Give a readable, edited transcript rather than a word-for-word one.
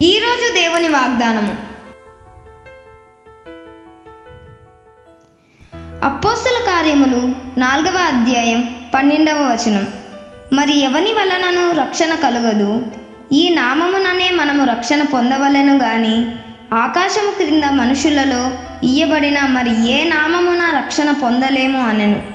ఈరోజు దేవుని వాగ్దానము. అపోస్తల కార్యములు 4వ అధ్యాయం 12వ వచనం. మరి ఎవని వలనను రక్షణ కలుగదు, ఈ నామముననే మనము రక్షణ పొందవలెను గాని ఆకాశము క్రింద మనుషులలో ఇయ్యబడిన మరి ఏ నామమున రక్షణ పొందలేము అనెను.